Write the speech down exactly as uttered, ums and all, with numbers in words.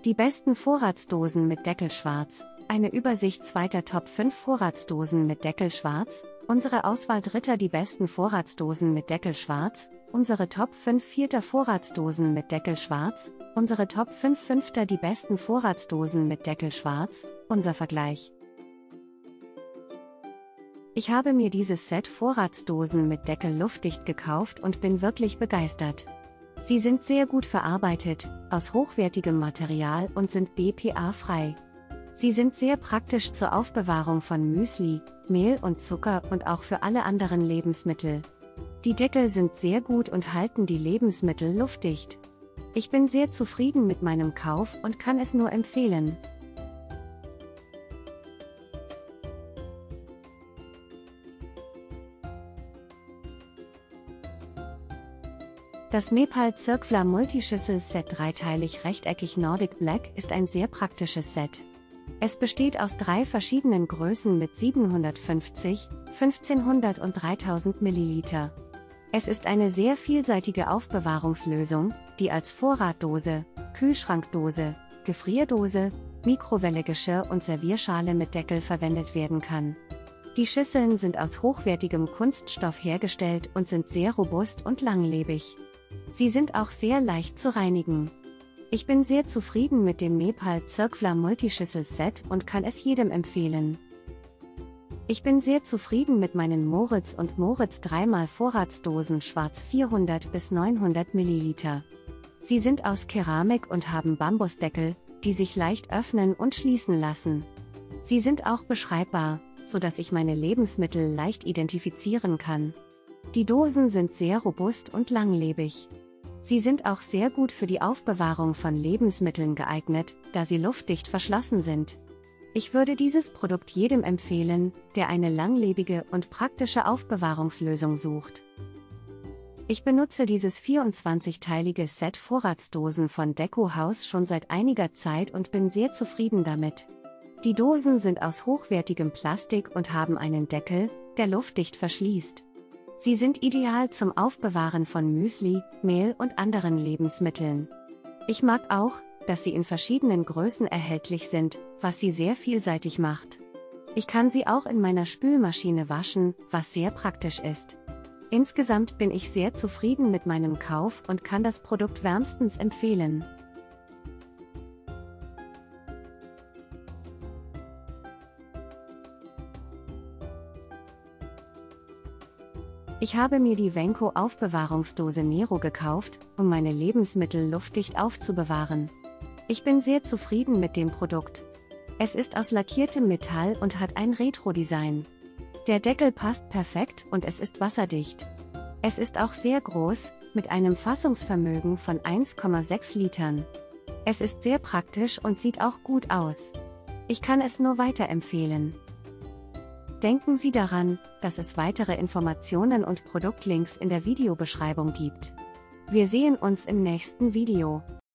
Die besten Vorratsdosen mit Deckel schwarz. Eine Übersicht zweiter Top fünf Vorratsdosen mit Deckel schwarz. Unsere Auswahl dritter Die besten Vorratsdosen mit Deckel schwarz. Unsere Top fünf vierter Vorratsdosen mit Deckel schwarz. Unsere Top fünf fünfter Die besten Vorratsdosen mit Deckel schwarz. Unser Vergleich. Ich habe mir dieses Set Vorratsdosen mit Deckel luftdicht gekauft und bin wirklich begeistert. Sie sind sehr gut verarbeitet, aus hochwertigem Material und sind B P A-frei. Sie sind sehr praktisch zur Aufbewahrung von Müsli, Mehl und Zucker und auch für alle anderen Lebensmittel. Die Deckel sind sehr gut und halten die Lebensmittel luftdicht. Ich bin sehr zufrieden mit meinem Kauf und kann es nur empfehlen. Das Mepal Circular Multischüssel Set dreiteilig rechteckig Nordic Black ist ein sehr praktisches Set. Es besteht aus drei verschiedenen Größen mit siebenhundertfünfzig, fünfzehnhundert und dreitausend Milliliter. Es ist eine sehr vielseitige Aufbewahrungslösung, die als Vorratdose, Kühlschrankdose, Gefrierdose, Mikrowellegeschirr und Servierschale mit Deckel verwendet werden kann. Die Schüsseln sind aus hochwertigem Kunststoff hergestellt und sind sehr robust und langlebig. Sie sind auch sehr leicht zu reinigen. Ich bin sehr zufrieden mit dem Mepal Circular Multischüssel Set und kann es jedem empfehlen. Ich bin sehr zufrieden mit meinen Moritz und Moritz drei mal Vorratsdosen schwarz vierhundert bis neunhundert Milliliter. Sie sind aus Keramik und haben Bambusdeckel, die sich leicht öffnen und schließen lassen. Sie sind auch beschreibbar, sodass ich meine Lebensmittel leicht identifizieren kann. Die Dosen sind sehr robust und langlebig. Sie sind auch sehr gut für die Aufbewahrung von Lebensmitteln geeignet, da sie luftdicht verschlossen sind. Ich würde dieses Produkt jedem empfehlen, der eine langlebige und praktische Aufbewahrungslösung sucht. Ich benutze dieses vierundzwanzigteilige Set Vorratsdosen von Deco Haus schon seit einiger Zeit und bin sehr zufrieden damit. Die Dosen sind aus hochwertigem Plastik und haben einen Deckel, der luftdicht verschließt. Sie sind ideal zum Aufbewahren von Müsli, Mehl und anderen Lebensmitteln. Ich mag auch, dass sie in verschiedenen Größen erhältlich sind, was sie sehr vielseitig macht. Ich kann sie auch in meiner Spülmaschine waschen, was sehr praktisch ist. Insgesamt bin ich sehr zufrieden mit meinem Kauf und kann das Produkt wärmstens empfehlen. Ich habe mir die Venco Aufbewahrungsdose Nero gekauft, um meine Lebensmittel luftdicht aufzubewahren. Ich bin sehr zufrieden mit dem Produkt. Es ist aus lackiertem Metall und hat ein Retro-Design. Der Deckel passt perfekt und es ist wasserdicht. Es ist auch sehr groß, mit einem Fassungsvermögen von eins Komma sechs Litern. Es ist sehr praktisch und sieht auch gut aus. Ich kann es nur weiterempfehlen. Denken Sie daran, dass es weitere Informationen und Produktlinks in der Videobeschreibung gibt. Wir sehen uns im nächsten Video.